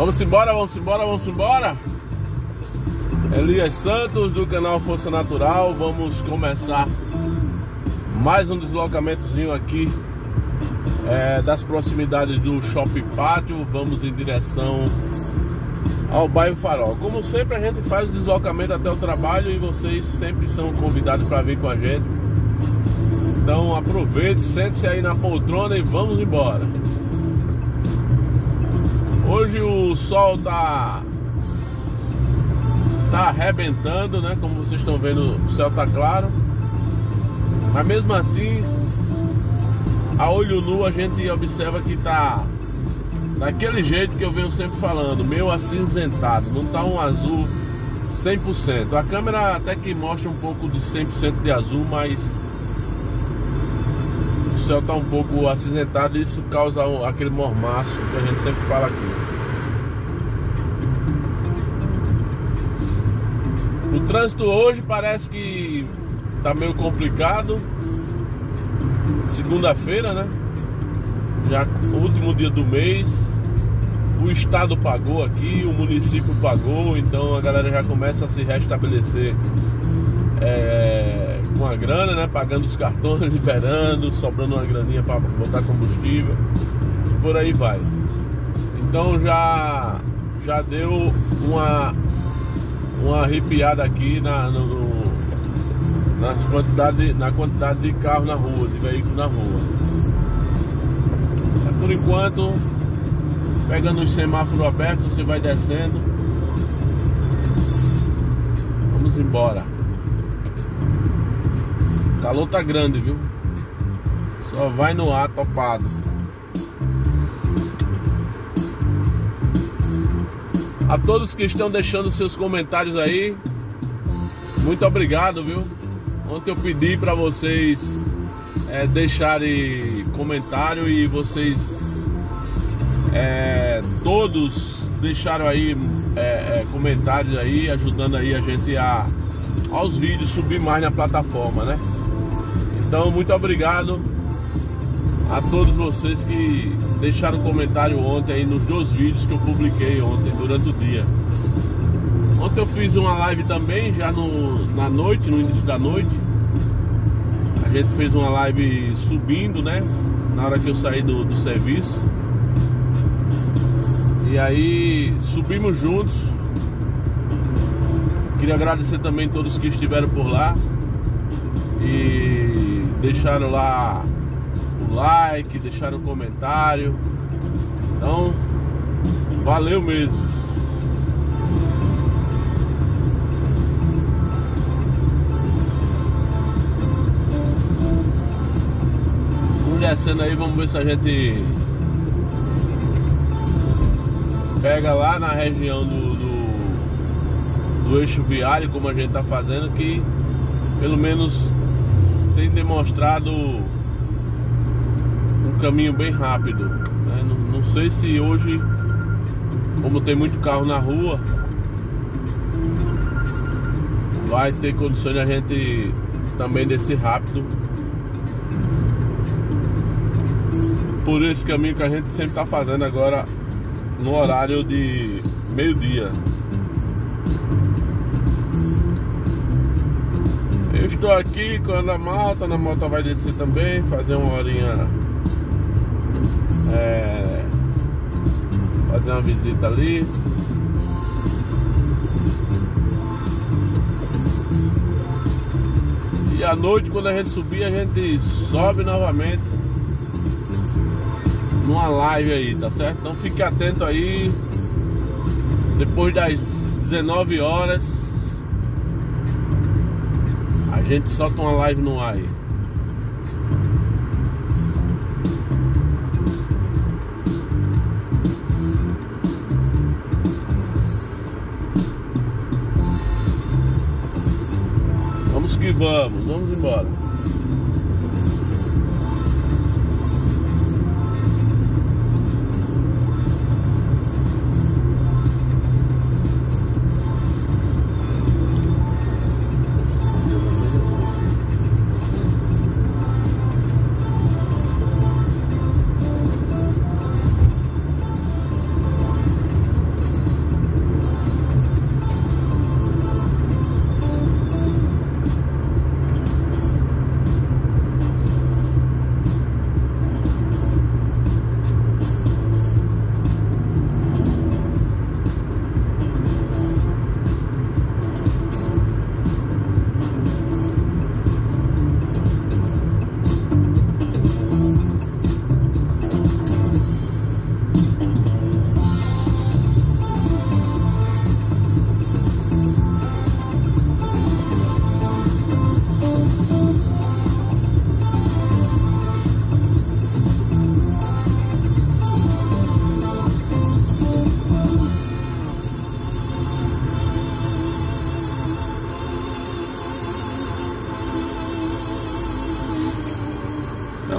Vamos embora, vamos embora, vamos embora. Elias Santos do canal Força Natural. Vamos começar mais um deslocamentozinho aqui das proximidades do Shopping Pátio. Vamos em direção ao bairro Farol. Como sempre, a gente faz o deslocamento até o trabalho e vocês sempre são convidados para vir com a gente. Então aproveite, sente-se aí na poltrona e vamos embora. Hoje o sol tá arrebentando, né? Como vocês estão vendo, o céu tá claro. Mas mesmo assim, a olho nu a gente observa que tá daquele jeito que eu venho sempre falando, meio acinzentado, não tá um azul 100%. A câmera até que mostra um pouco de 100% de azul, mas o céu tá um pouco acinzentado e isso causa aquele mormaço que a gente sempre fala aqui. O trânsito hoje parece que tá meio complicado. Segunda-feira, né? Já último dia do mês. O estado pagou aqui, o município pagou, então a galera já começa a se restabelecer com a grana, né? Pagando os cartões, liberando, sobrando uma graninha para botar combustível e por aí vai. Então já deu uma arrepiada aqui na quantidade de carro na rua, de veículo na rua. Por enquanto, pegando os semáforos abertos, você vai descendo. Vamos embora. O calor tá grande, viu? Só vai no ar topado. A todos que estão deixando seus comentários aí, muito obrigado, viu? Ontem eu pedi para vocês deixarem comentário e vocês todos deixaram aí comentários aí, ajudando aí a gente aos vídeos subir mais na plataforma, né? Então muito obrigado a todos vocês que deixaram comentário ontem aí nos 2 vídeos que eu publiquei ontem durante o dia. Ontem eu fiz uma live também, já na noite, no início da noite. A gente fez uma live subindo, né? Na hora que eu saí do serviço. E aí subimos juntos. Queria agradecer também a todos que estiveram por lá e deixaram lá o like, deixaram o comentário. Então, valeu mesmo. Vamos descendo aí, vamos ver se a gente pega lá na região do eixo viário, como a gente tá fazendo, que pelo menos tem demonstrado um caminho bem rápido, né? Não sei se hoje, como tem muito carro na rua, vai ter condições de a gente também descer rápido por esse caminho que a gente sempre está fazendo agora no horário de meio-dia. Eu estou aqui com a Ana Malta vai descer também, fazer uma horinha, fazer uma visita ali. E à noite, quando a gente subir, a gente sobe novamente numa live aí, tá certo? Então fique atento aí. Depois das 19 horas a gente solta uma live no ar aí. Vamos que vamos embora.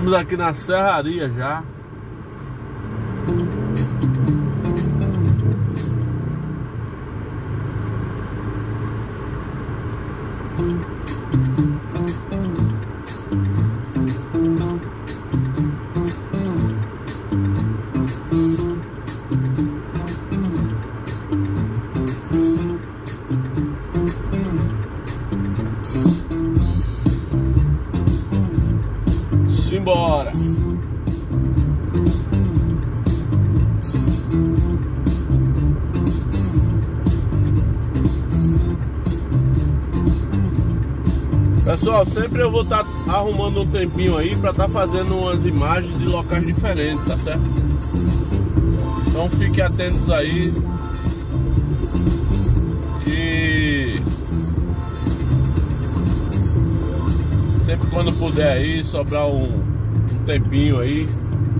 Estamos aqui na serraria já. Simbora! Pessoal, sempre eu vou estar arrumando um tempinho aí para estar fazendo umas imagens de locais diferentes, tá certo? Então fiquem atentos aí. E sempre quando puder aí, sobrar um tempinho aí,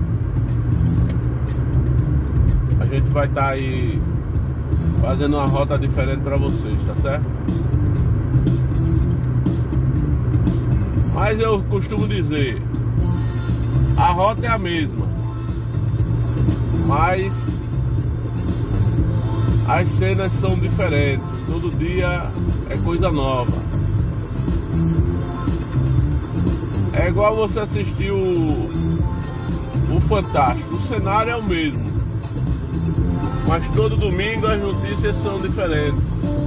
a gente vai estar aí fazendo uma rota diferente para vocês, tá certo? Mas eu costumo dizer, a rota é a mesma, mas as cenas são diferentes. Todo dia é coisa nova. É igual você assistir o Fantástico. O cenário é o mesmo, mas todo domingo as notícias são diferentes.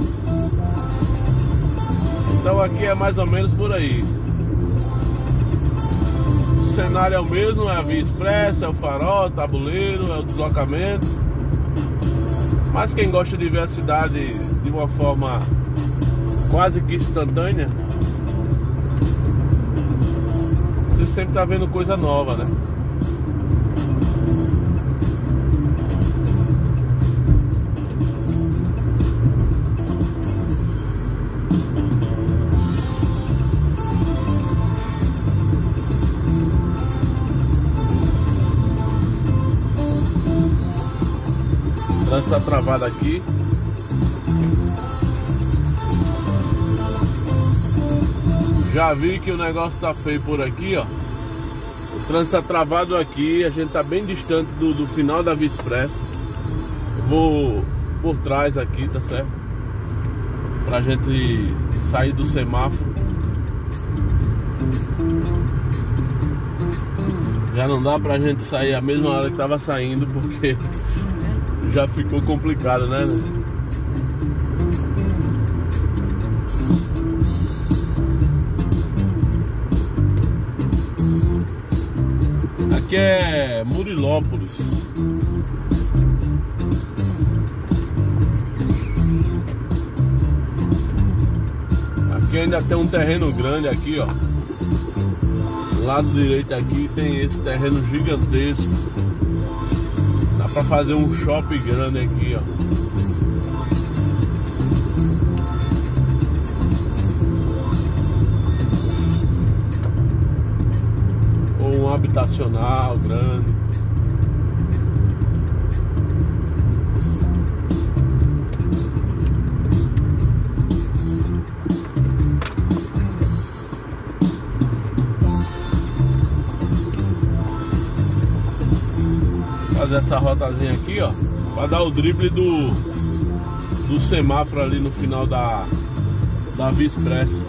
Então aqui é mais ou menos por aí. O cenário é o mesmo, é a via expressa, é o farol, o tabuleiro, é o deslocamento. Mas quem gosta de ver a cidade de uma forma quase que instantânea, você sempre está vendo coisa nova, né? Está travado aqui. Já vi que o negócio tá feio por aqui, ó. O trânsito tá travado aqui. A gente tá bem distante do final da Via Expressa. Eu vou por trás aqui, tá certo? Pra gente sair do semáforo. Já não dá pra gente sair a mesma hora que tava saindo, porque já ficou complicado, né? Aqui é Murilópolis. Aqui ainda tem um terreno grande aqui, ó. Do lado direito aqui tem esse terreno gigantesco. Dá pra fazer um shopping grande aqui, ó. Ou um habitacional grande. Fazer essa rotazinha aqui, ó, para dar o drible do semáforo ali no final da Via Expressa.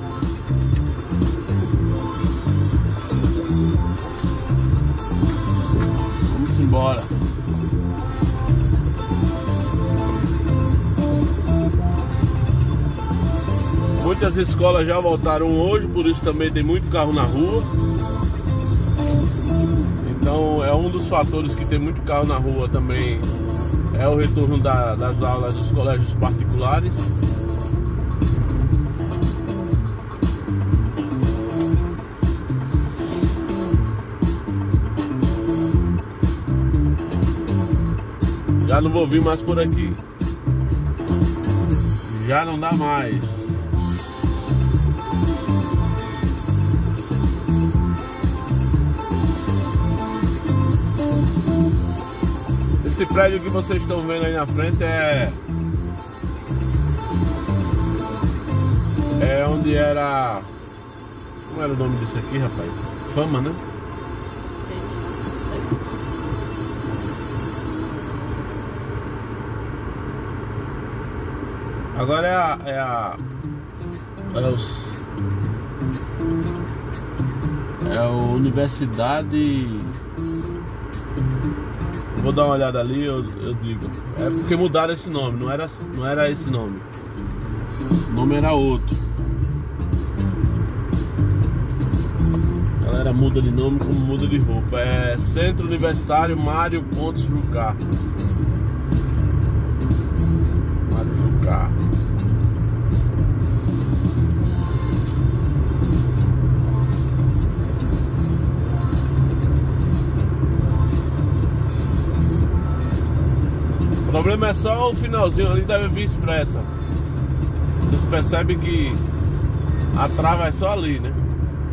Vamos embora. Muitas escolas já voltaram hoje, por isso também tem muito carro na rua. Então é um dos fatores que tem muito carro na rua também, é o retorno das aulas dos colégios particulares. Já não vou vir mais por aqui. Já não dá mais. Esse prédio que vocês estão vendo aí na frente é onde era... Como era o nome disso aqui, rapaz? Fama, né? Agora é a Universidade. Vou dar uma olhada ali, eu digo. É porque mudaram esse nome, não era esse nome. O nome era outro. A galera muda de nome como muda de roupa. É Centro Universitário Mário Pontes Jucá. Mário Jucá. O problema é só o finalzinho ali da Via Expressa. Vocês percebem que a trava é só ali, né?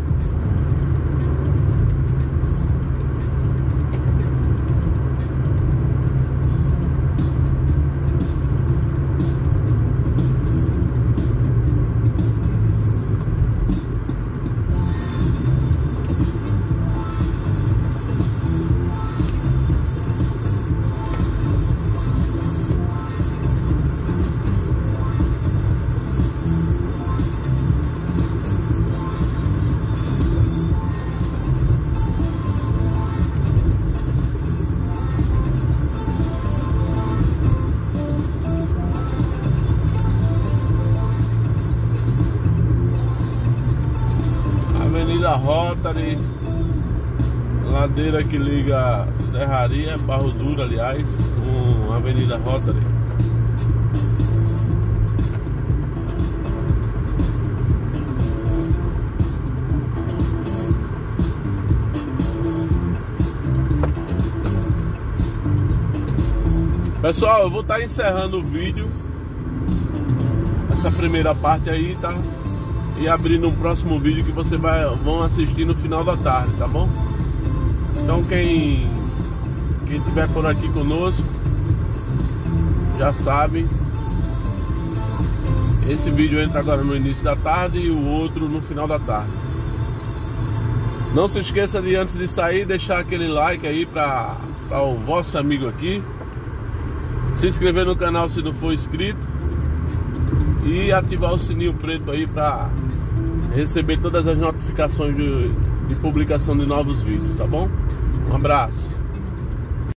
Avenida Rotary, ladeira que liga Serraria, Barro Duro, aliás, com a Avenida Rotary. Pessoal, eu vou estar encerrando o vídeo, essa primeira parte aí, tá? E abrindo um próximo vídeo que vocês vão assistir no final da tarde, tá bom? Então quem estiver por aqui conosco já sabe, esse vídeo entra agora no início da tarde e o outro no final da tarde. Não se esqueça de, antes de sair, deixar aquele like aí para o vosso amigo aqui, se inscrever no canal se não for inscrito e ativar o sininho preto aí para receber todas as notificações de publicação de novos vídeos, tá bom? Um abraço.